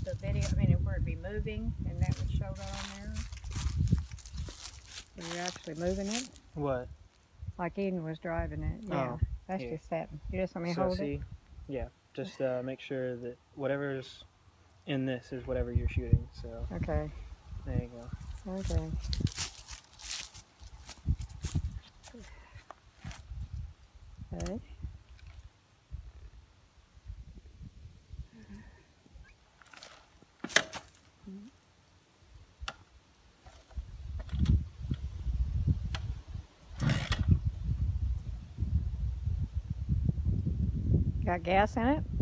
the video, I mean, where it'd be moving, and that would show that on there. Are you actually moving it? What? Like Eden was driving it. Yeah. Oh, That's yeah. just setting. You just let me So hold see, it? yeah, just make sure that whatever's in this is whatever you're shooting. So Okay. there you go. Okay. Okay. Got gas in it?